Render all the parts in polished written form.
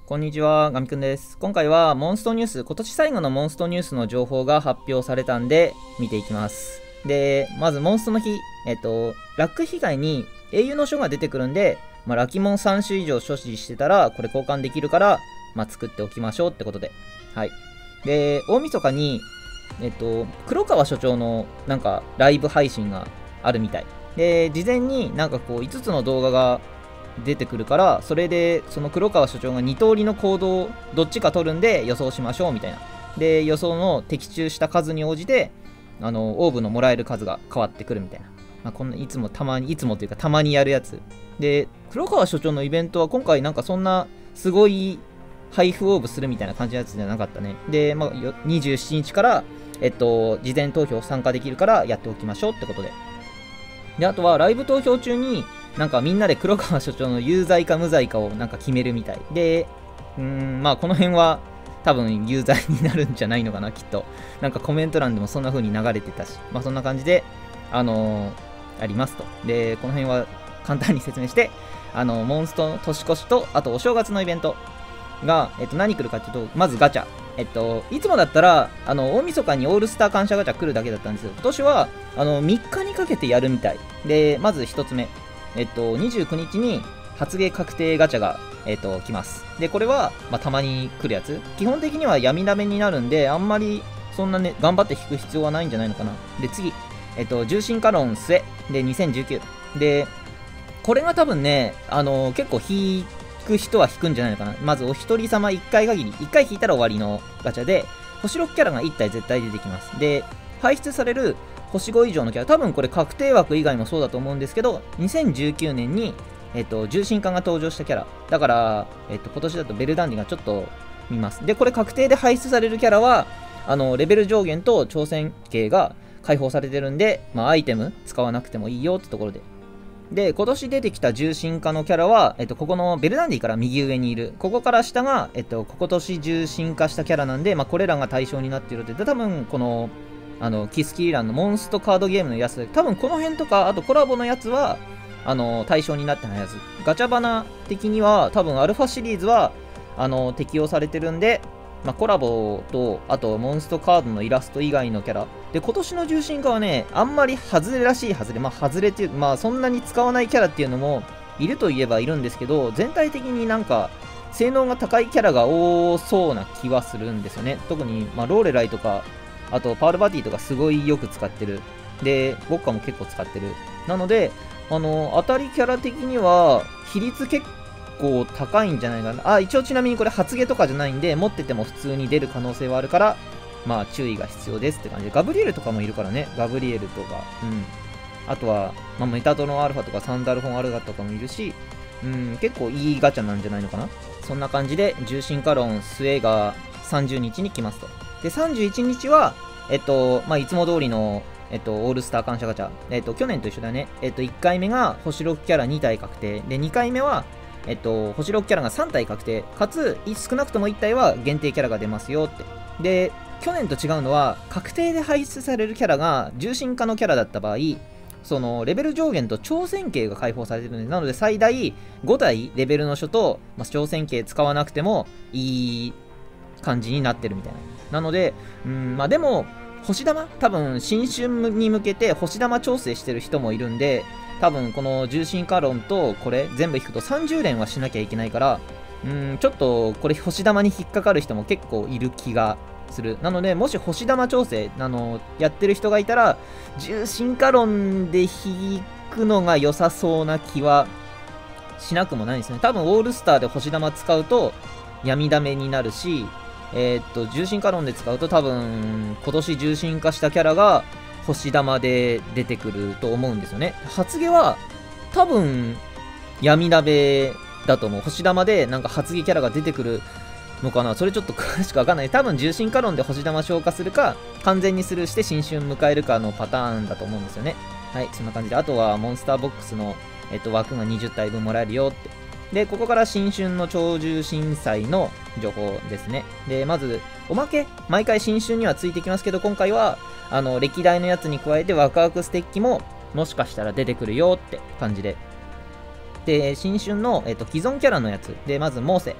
こんにちは、ガミくんです。今回はモンストニュース、今年最後のモンストニュースの情報が発表されたんで、見ていきます。で、まずモンストの日、ラック被害に英雄の書が出てくるんで、ラキモン3種以上所持してたら、これ交換できるから、作っておきましょうってことで。はい。で、大晦日に、黒川所長のライブ配信があるみたい。で、事前に5つの動画が出てくるから、それでその黒川所長が2通りの行動をどっちか取るんで予想しましょうみたいな。で、予想の的中した数に応じてオーブのもらえる数が変わってくるみたいな。こんないつもというかたまにやるやつで、黒川所長のイベントは今回そんなすごい配布オーブするみたいな感じのやつじゃなかったね。で、27日から事前投票参加できるからやっておきましょうってことで。で、あとはライブ投票中にみんなで黒川所長の有罪か無罪かを決めるみたいで、この辺は多分有罪になるんじゃないのかな、きっと。コメント欄でもそんな風に流れてたし、そんな感じでありますと。で、この辺は簡単に説明して、モンストの年越しと、あとお正月のイベントが、何来るかっていうと、まずガチャ。いつもだったら、大晦日にオールスター感謝ガチャ来るだけだったんですよ。今年は、3日にかけてやるみたい。で、まず1つ目。29日に発芸確定ガチャが、来ます。で、これは、たまに来るやつ。基本的には闇ダメになるんで、あんまり、そんなね、頑張って引く必要はないんじゃないのかな。で、次。重心カロン末。で、2019。で、これが多分ね、結構引く人は引くんじゃないのかな。まず、お一人様1回限り。1回引いたら終わりのガチャで、星6キャラが1体絶対出てきます。で、排出される星5以上のキャラ、多分これ確定枠以外もそうだと思うんですけど、2019年に、重心化が登場したキャラ。だから、今年だとベルダンディがちょっと見ます。で、これ確定で排出されるキャラは、レベル上限と挑戦系が解放されてるんで、アイテム使わなくてもいいよってところで。で、今年出てきた重心化のキャラは、ここのベルダンディから右上にいる、ここから下が、今年重心化したキャラなんで、これらが対象になっているので、多分この、キスキーランのモンストカードゲームのやつで、多分この辺とか、あとコラボのやつは、対象になってないやつ。ガチャバナ的には、多分アルファシリーズは、適用されてるんで、コラボと、あとモンストカードのイラスト以外のキャラ。で、今年の重心化はね、あんまり外れらしい外れ。外れっていう、そんなに使わないキャラっていうのも、いるといえばいるんですけど、全体的に性能が高いキャラが多そうな気はするんですよね。特に、ローレライとか、あと、パールバティとかすごいよく使ってる。で、ボッカも結構使ってる。なので、当たりキャラ的には、比率結構高いんじゃないかな。一応ちなみにこれ発芸とかじゃないんで、持ってても普通に出る可能性はあるから、注意が必要ですって感じで。ガブリエルとかもいるからね。ガブリエルとか。あとは、メタトロンアルファとかサンダルフォンアルガとかもいるし、結構いいガチャなんじゃないのかな。そんな感じで、重心カロン末が30日に来ますと。で、31日は、いつも通りの、オールスター感謝ガチャ。去年と一緒だね。1回目が星6キャラ2体確定。で、2回目は、星6キャラが3体確定。かつ、少なくとも1体は限定キャラが出ますよって。で、去年と違うのは、確定で排出されるキャラが重心化のキャラだった場合、そのレベル上限と挑戦系が解放されてるので、なので最大5体レベルの書と、挑戦系使わなくてもいい感じになってるみたいな。なので、でも、星玉多分、新春に向けて星玉調整してる人もいるんで、多分、この重心カロンとこれ、全部引くと30連はしなきゃいけないから、ちょっと、これ星玉に引っかかる人も結構いる気がする。なので、もし星玉調整、やってる人がいたら、重心カロンで引くのが良さそうな気はしなくもないですね。多分、オールスターで星玉使うと、闇ダメになるし、重心カロンで使うと多分、今年重心化したキャラが星玉で出てくると思うんですよね。発毛は多分、闇鍋だと思う。星玉で発毛キャラが出てくるのかな。それちょっと詳しくわかんない。多分、重心カロンで星玉消化するか、完全にスルーして新春迎えるかのパターンだと思うんですよね。はい、そんな感じで。あとは、モンスターボックスの、枠が20体分もらえるよって。で、ここから新春の超重心祭の情報ですね。で、まず、おまけ、毎回新春にはついてきますけど、今回は、歴代のやつに加えてワクワクステッキも、もしかしたら出てくるよって感じで。で、新春の、既存キャラのやつ。で、まず、モーセ。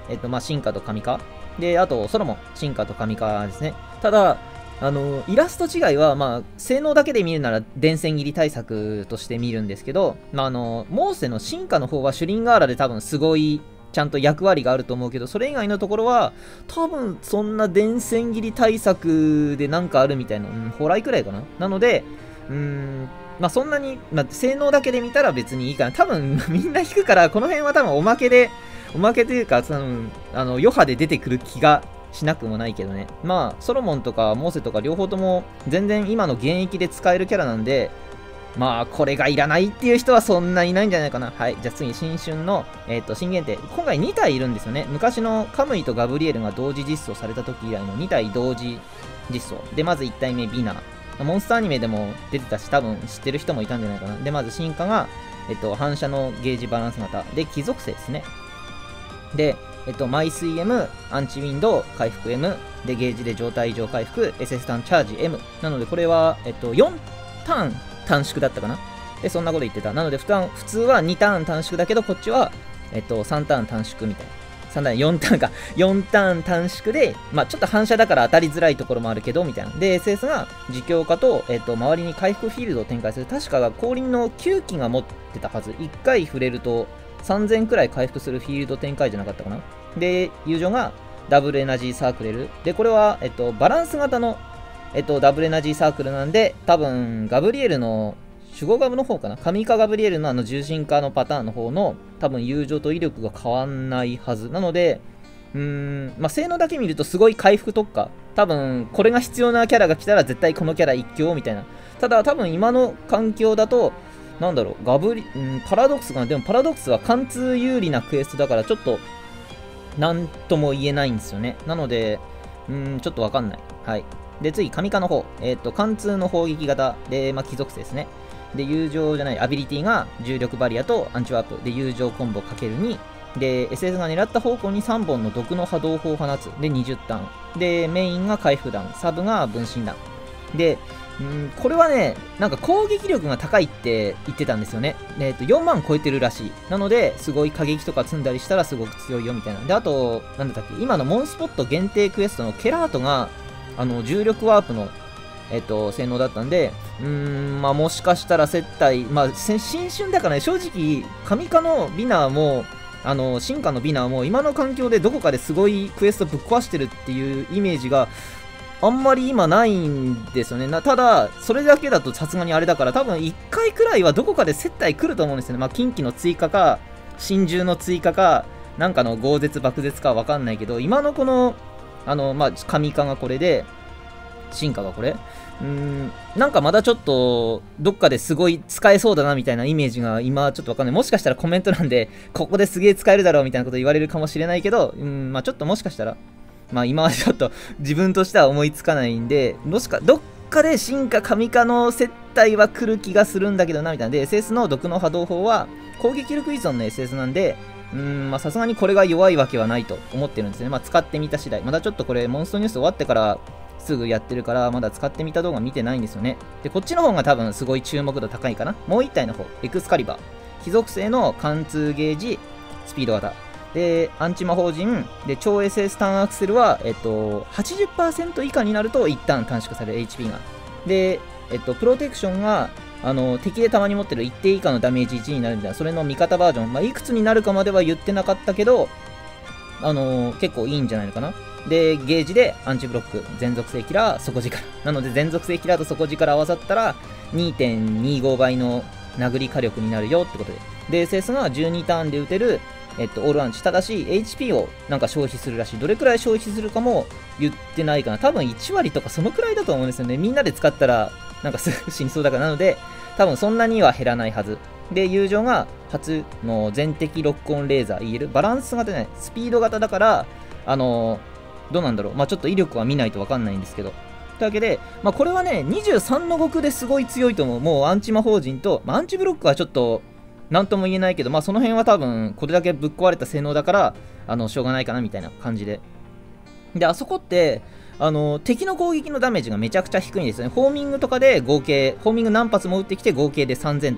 まあ、進化と神化。で、あと、ソロモン、進化と神化ですね。ただ、イラスト違いは、まあ、性能だけで見るなら、電線切り対策として見るんですけど、まあ、モーセの進化の方はシュリンガーラで多分すごい、ちゃんと役割があると思うけど、それ以外のところは、多分そんな電線切り対策でなんかあるみたいな、ホライくらいかな。なので、まあそんなに、まあ、性能だけで見たら別にいいかな。多分みんな引くから、この辺は多分おまけというか、余波で出てくる気がしなくもないけどね。まあ、ソロモンとかモーセとか両方とも全然今の現役で使えるキャラなんで、まあ、これがいらないっていう人はそんないないんじゃないかな。はい。じゃあ次、新春の、新限定。今回2体いるんですよね。昔のカムイとガブリエルが同時実装された時以来の2体同時実装。で、まず1体目、ビナ。モンスターアニメでも出てたし、多分知ってる人もいたんじゃないかな。で、まず進化が、反射のゲージバランス型。で、貴族性ですね。で、マイスイ M、アンチウィンドウ、回復 M、で、ゲージで状態異常回復、SS ターンチャージ M。なので、これは、4ターン短縮だったかな。で、そんなこと言ってた。なので、普通は2ターン短縮だけど、こっちは、3ターン短縮みたいな。3ターン、4ターンか。4ターン短縮で、まあちょっと反射だから当たりづらいところもあるけど、みたいな。で、SS が自強化と、周りに回復フィールドを展開する。確か降臨の9機が持ってたはず。1回触れると、3000くらい回復するフィールド展開じゃなかったかな。で、友情がダブルエナジーサークル。で、これは、バランス型の、ダブルエナジーサークルなんで、多分、ガブリエルの、守護ガブの方かな。神化ガブリエルの重心化のパターンの方の、多分、友情と威力が変わんないはず。なので、まあ、性能だけ見るとすごい回復特化。多分、これが必要なキャラが来たら絶対このキャラ一強みたいな。ただ、多分今の環境だと、なんだろう、パラドックスかな。でもパラドックスは貫通有利なクエストだから、ちょっと、なんとも言えないんですよね。なので、ちょっとわかんない。はい。で、次、神化の方。貫通の砲撃型で、まあ、貴族性ですね。で、友情じゃない、アビリティが重力バリアとアンチワープ。で、友情コンボ ×2。で、SS が狙った方向に3本の毒の波動砲を放つ。で、20ターン。で、メインが回復弾。サブが分身弾。で、これはね、なんか攻撃力が高いって言ってたんですよね。4万超えてるらしい。なので、すごい過激とか積んだりしたらすごく強いよみたいな。で、あと、なんだったっけ、今のモンスポット限定クエストのケラートが、重力ワープの、性能だったんで、まあもしかしたら接待、まあ、新春だからね、正直、神化のビナーも、進化のビナーも、今の環境でどこかですごいクエストぶっ壊してるっていうイメージが、あんまり今ないんですよね。ただ、それだけだとさすがにあれだから、多分1回くらいはどこかで接待来ると思うんですよね。まあ、近畿の追加か、真珠の追加か、なんかの豪絶爆絶かわかんないけど、今のこの、まあ、神化がこれで、進化がこれなんかまだちょっと、どっかですごい使えそうだなみたいなイメージが今ちょっとわかんない。もしかしたらコメント欄で、ここですげえ使えるだろうみたいなこと言われるかもしれないけど、まあちょっともしかしたら、まあ今はちょっと自分としては思いつかないんで、どっかで進化神化の接待は来る気がするんだけどなみたいな。で、SS の毒の波動砲は攻撃力依存の SS なんで、まあさすがにこれが弱いわけはないと思ってるんですね。まあ使ってみた次第。まだちょっとこれモンストニュース終わってからすぐやってるから、まだ使ってみた動画見てないんですよね。で、こっちの方が多分すごい注目度高いかな。もう一体の方、エクスカリバー。貴族性の貫通ゲージ、スピード型。で、アンチ魔法陣、で、超 SS ターンアクセルは、80% 以下になると一旦短縮される HP が。で、プロテクションが、敵でたまに持ってる一定以下のダメージ1になるみたいな、それの味方バージョン。まあ、いくつになるかまでは言ってなかったけど、結構いいんじゃないのかな。で、ゲージでアンチブロック、全属性キラー、底力。なので、全属性キラーと底力合わさったら、2.25 倍の殴り火力になるよってことで。で、SS が12ターンで打てる、オールアンチ。ただし、HP をなんか消費するらしい。どれくらい消費するかも言ってないかな。多分1割とかそのくらいだと思うんですよね。みんなで使ったら、なんかすぐ死にそうだから。なので、多分そんなには減らないはず。で、友情が初の全敵ロックオンレーザー EL。バランス型ね、スピード型だから、どうなんだろう。まあちょっと威力は見ないとわかんないんですけど。というわけで、まあこれはね、23の極ですごい強いと思う。もうアンチ魔法陣と、まあアンチブロックはちょっと、なんとも言えないけど、まあその辺は多分、これだけぶっ壊れた性能だから、しょうがないかなみたいな感じで。で、あそこって、敵の攻撃のダメージがめちゃくちゃ低いんですよね。ホーミングとかで合計、ホーミング何発も打ってきて合計で3000とか。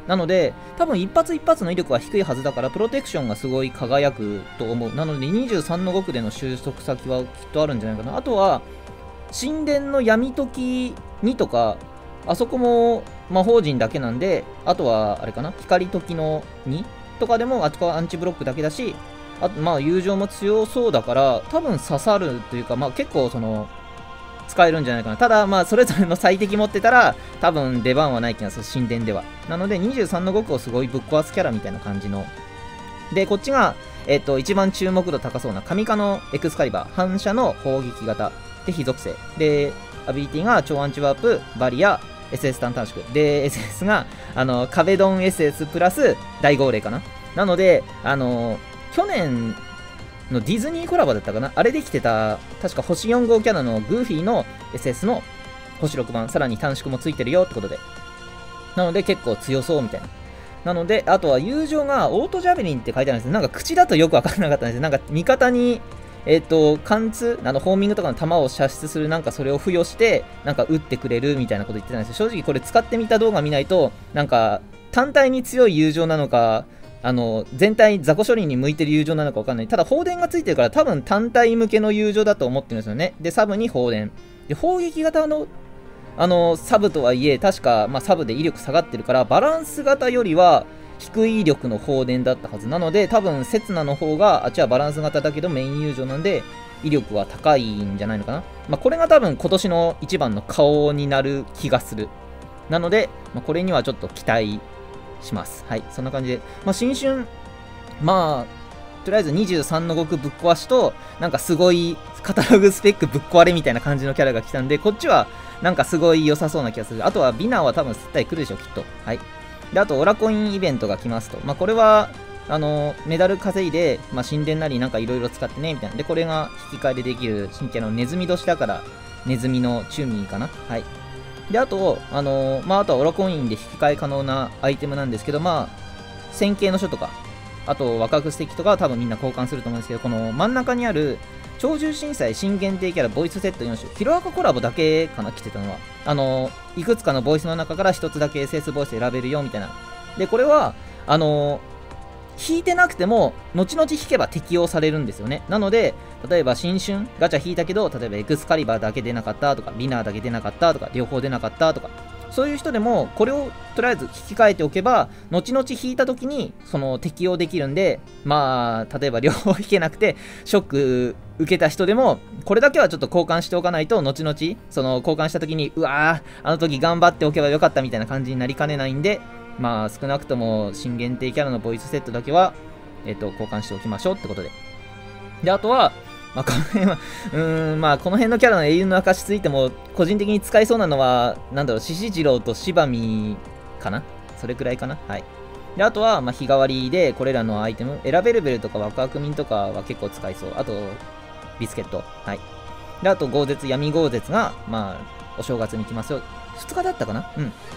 なので、多分一発一発の威力は低いはずだから、プロテクションがすごい輝くと思う。なので、23の極での収束先はきっとあるんじゃないかな。あとは、神殿の闇時2とか、あそこも魔法陣だけなんで、あとは、あれかな、光時の2とかでも、あそこはアンチブロックだけだし、あと、まあ、友情も強そうだから、多分刺さるというか、まあ、結構、使えるんじゃないかな。ただ、まあ、それぞれの最適持ってたら、多分出番はない気がする、神殿では。なので、23の極をすごいぶっ壊すキャラみたいな感じの。で、こっちが、一番注目度高そうな、神化のエクスカリバー、反射の砲撃型。で、非属性。で、アビリティが超アンチワープ、バリア、SS 単短縮。で、SS が、壁ドン SS プラス大号令かな。なので、去年、のディズニーコラボだったかな、あれできてた、確か星4号キャラのグーフィーの SS の星6番、さらに短縮もついてるよってことで。なので結構強そうみたいな。なので、あとは友情がオートジャベリンって書いてあるんですよ。なんか口だとよくわからなかったんですよ。なんか味方に、貫通、ホーミングとかの弾を射出する、なんかそれを付与して、なんか撃ってくれるみたいなこと言ってたんですよ。正直これ使ってみた動画見ないと、なんか単体に強い友情なのか、全体雑魚処理に向いてる友情なのかわかんない。ただ、放電がついてるから、多分単体向けの友情だと思ってるんですよね。で、サブに放電。で、砲撃型の、サブとはいえ、確か、まあ、サブで威力下がってるから、バランス型よりは、低い威力の放電だったはず。なので、多分、刹那の方が、あっちはバランス型だけどメイン友情なんで、威力は高いんじゃないのかな。まあ、これが多分、今年の一番の顔になる気がする。なので、まあ、これにはちょっと期待します。はい、そんな感じで。まあ、新春、まあ、とりあえず23の極ぶっ壊しと、なんかすごいカタログスペックぶっ壊れみたいな感じのキャラが来たんで、こっちはなんかすごい良さそうな気がする。あとはビナーは多分絶対来るでしょ、きっと。はい。で、あとオラコインイベントが来ますと。まあ、これは、メダル稼いで、まあ、神殿なりなんかいろいろ使ってね、みたいな。で、これが引き換えでできる新キャラのネズミ年だから、ネズミのチューミーかな。はい。で、あと、まあ、あとはオラコインで引き換え可能なアイテムなんですけど、まあ、線形の書とか、あと、ワクワクステッキとかは多分みんな交換すると思うんですけど、この真ん中にある、超重震災新限定キャラボイスセット4種、ヒロアカコラボだけかな、来てたのは。いくつかのボイスの中から1つだけ SS ボイス選べるよ、みたいな。で、これは、引いてなくても、後々引けば適用されるんですよね。なので、例えば新春ガチャ引いたけど、例えばエクスカリバーだけ出なかったとか、ビナーだけ出なかったとか、両方出なかったとか、そういう人でも、これをとりあえず引き換えておけば、後々引いた時に、適用できるんで、まあ、例えば両方引けなくて、ショック受けた人でも、これだけはちょっと交換しておかないと、後々、交換した時に、うわー、あの時頑張っておけばよかったみたいな感じになりかねないんで、まあ、少なくとも新限定キャラのボイスセットだけは、交換しておきましょうってことで。で、あとは、まあ、この辺は、まあ、この辺のキャラの英雄の証ついても、個人的に使いそうなのは、なんだろう、獅子次郎と芝見かな、それくらいかな。はい。で、あとは、まあ、日替わりで、これらのアイテム、選べるベルとかワクワクミンとかは結構使いそう。あと、ビスケット。はい。で、あと、豪絶、闇豪絶が、まあ、お正月に来ますよ。2日だったかな、うん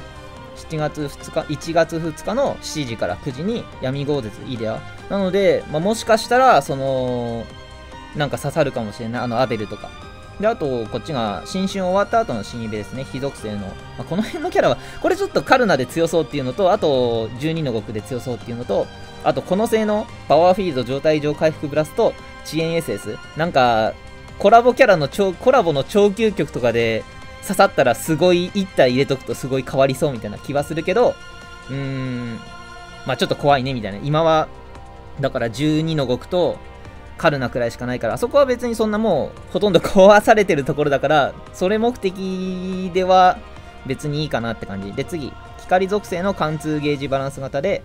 。1月2日の7時から9時に闇豪絶イデア。なので、まあ、もしかしたら、なんか刺さるかもしれない。アベルとか。で、あと、こっちが、新春終わった後の新イベですね。非属性の。まあ、この辺のキャラは、これちょっとカルナで強そうっていうのと、あと、12の極で強そうっていうのと、あと、この性のパワーフィールド状態上回復ブラスと、遅延 SS。なんか、コラボキャラのコラボの超究極とかで、刺さったらすごい1体入れとくとすごい変わりそうみたいな気はするけど、まあちょっと怖いねみたいな。今は、だから12の極とカルナくらいしかないから、あそこは別にそんなもうほとんど壊されてるところだから、それ目的では別にいいかなって感じ。で、次、光属性の貫通ゲージバランス型で、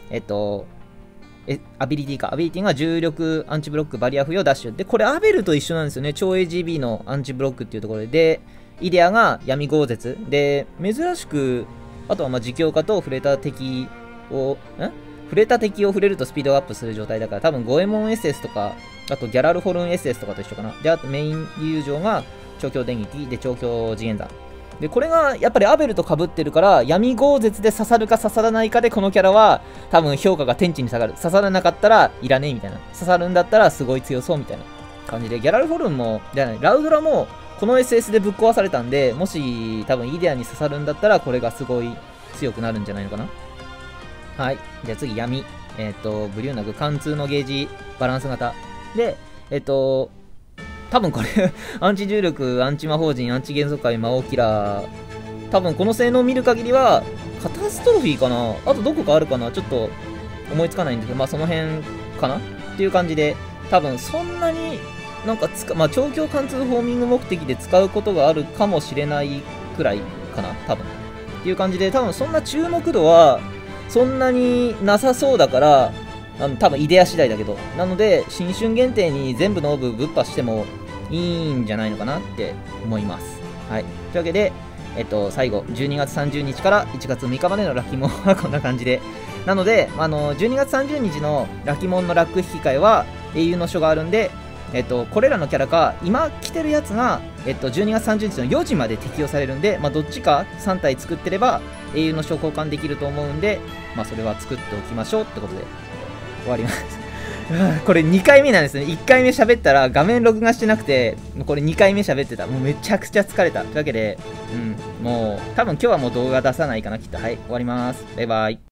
アビリティか。アビリティが重力アンチブロックバリア付与ダッシュ。で、これアベルと一緒なんですよね。超 AGB のアンチブロックっていうところで、イデアが闇豪絶で、珍しく、あとはまあ自強化と触れた敵を触れるとスピードアップする状態だから、多分ゴエモン SS とか、あとギャラルホルン SS とかと一緒かな。で、あとメイン友情が調教電撃で調教次元山。で、これがやっぱりアベルと被ってるから、闇豪絶で刺さるか刺さらないかでこのキャラは多分評価が天地に下がる。刺さらなかったらいらねえみたいな。刺さるんだったらすごい強そうみたいな感じで、ギャラルホルンも、ラウドラも、この SS でぶっ壊されたんで、もし多分イデアに刺さるんだったらこれがすごい強くなるんじゃないのかな。 はい。じゃあ次、闇。ブリューナグ、貫通のゲージ、バランス型。で、多分これアンチ重力、アンチ魔法陣、アンチ元素界、魔王キラー。多分この性能を見る限りは、カタストロフィーかな、あとどこかあるかな、ちょっと思いつかないんですけど、まあその辺かなっていう感じで、多分そんなになんかまあ調教貫通フォーミング目的で使うことがあるかもしれないくらいかな、多分。っていう感じで、多分そんな注目度は、そんなになさそうだから、多分イデア次第だけど。なので、新春限定に全部のオブぶっ破してもいいんじゃないのかなって思います。はい。というわけで、最後、12月30日から1月6日までのラッキーモンはこんな感じで。なので、12月30日のラッキーモンのラック引き換えは、英雄の書があるんで、これらのキャラか、今着てるやつが、12月30日の4時まで適用されるんで、まあ、どっちか3体作ってれば、英雄の書交換できると思うんで、まあ、それは作っておきましょうってことで、終わります。これ2回目なんですね。1回目喋ったら画面録画してなくて、これ2回目喋ってた。もうめちゃくちゃ疲れた。というわけで、もう、多分今日はもう動画出さないかな、きっと。はい、終わります。バイバイ。